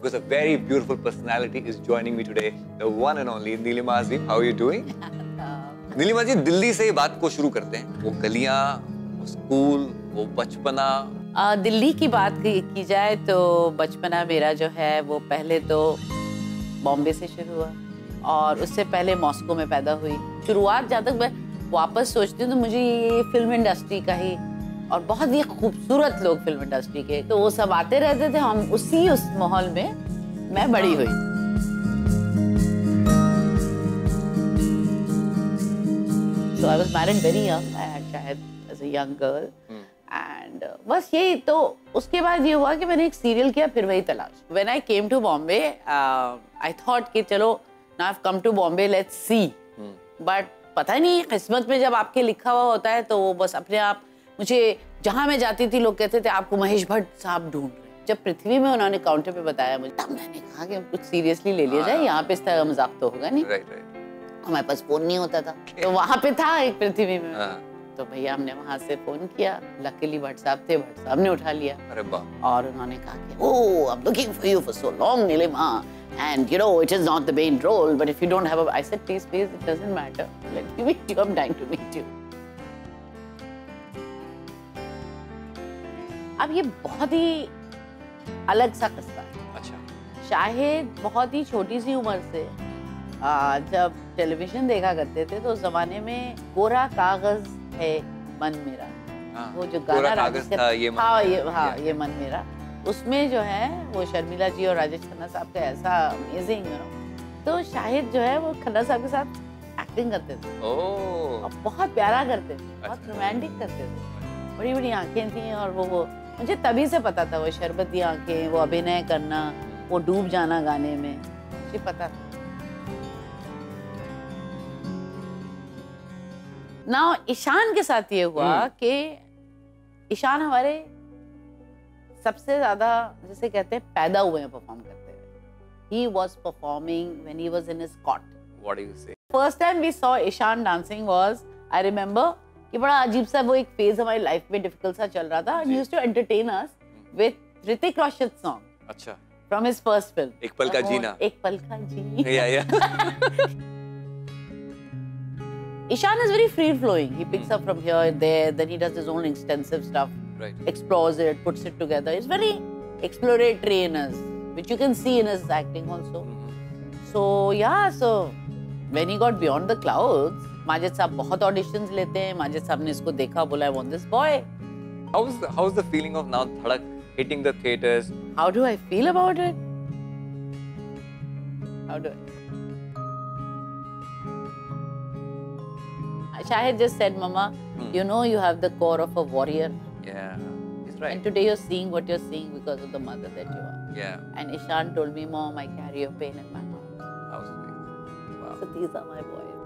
because a very beautiful personality is joining me today, the one and only Neelima Azeem. How are you doing? Nilima जी, दिल्ली से बात को शुरू करते हैं। वो गलियां, वो स्कूल, वो बचपना। दिल्ली की बात की जाए तो बचपना मेरा जो है वो पहले तो बॉम्बे से शुरू हुआ और उससे पहले मॉस्को में पैदा हुई। शुरुआत जहाँ तक मैं वापस सोचती हूँ तो मुझे ये फिल्म इंडस्ट्री का ही और बहुत ही खूबसूरत लोग फिल्म इंडस्ट्री के, तो वो सब आते रहते थे। हम उस माहौल में मैं बड़ी हुई। So I was married very young. I had Shahid as a young girl. And बस यही तो उसके बाद ये हुआ कि मैंने एक सीरियल किया, फिर वही तलाश। When I came to Bombay, I thought कि चलो now I've come to Bombay, let's see. But पता नहीं किस्मत में जब आपके लिखा हुआ होता है तो वो बस अपने आप मुझे जहाँ मैं जाती थी लोग कहते थे आपको महेश भट्ट साहब ढूंढ रहे। जब पृथ्वी में उन्होंने काउंटर पे बताया मुझे, तब मैंने कहा कि कुछ सीरियसली ले लिया जाए, यहाँ पे इस तरह मजाक तो होगा नहीं। हमारे पास फोन नहीं होता था तो वहाँ पे था एक पृथ्वी में। तो भैया हमने वहाँ से फोन किया, लकीली भट्ट साहब थे, भट्ट साहब ने उठा लिया। अरे वाह। और उन्होंने कहा कि ओह, I'm looking for you for so long, Neelima, and you know it is not the main role, but if you don't have a, I said please, it doesn't matter. Let me meet you. I'm dying to meet you. अब ये बहुत ही अलग सा किस्सा है। अच्छा। शाहिद बहुत ही छोटी सी उम्र से जब टेलीविजन देखा करते थे तो उस जमाने में कोरा कागज है मन मेरा, वो जो गाना राजेश था, ये मन मेरा, उसमें जो है वो शर्मिला जी और राजेश खन्ना साहब का ऐसा अमेजिंग, तो शाहिद जो है वो खन्ना साहब के साथ एक्टिंग करते थे और बहुत प्यारा करते थे, बहुत रोमांटिक करते थे, बड़ी बड़ी आंखें थी और वो मुझे तभी से पता था वो शरबती आंखें, वो अभिनय करना, वो डूब जाना गाने में, मुझे पता था। ना ईशान के साथ ये हुआ कि ईशान हमारे सबसे ज्यादा जिसे कहते हैं पैदा हुए हैं परफॉर्म करते हुए। He was performing when he was in his cot. What do you say? First time we saw Ishaan dancing was, I remember कि बड़ा अजीब सा वो एक फेज हमारी लाइफ में डिफिकल्ट सा चल रहा था। He used to entertain us with Hrithik song. अच्छा। From his first film. एक पल का जीना। एक पल का जीना। Yeah. Ishaan is very free-flowing. He picks up from here and there, then he does his own extensive stuff, explores it, puts it together. He's very exploratory in his, which you can see in his acting also. So yeah, so when he got beyond the clouds, Majid साहब बहुत auditions लेते हैं। माजिद साहब ने इसको देखा, बोला I want this boy. How's the feeling of now Dhadak hitting the theaters? How do I feel about it? How do I? Shahid just said, Mama, you know you have the core of a warrior. Yeah, he's right. And today you're seeing what you're seeing because of the mother that you are. Yeah. And Ishaan told me, Mom, I carry your pain in my heart. How sweet. Wow. So these are my boys.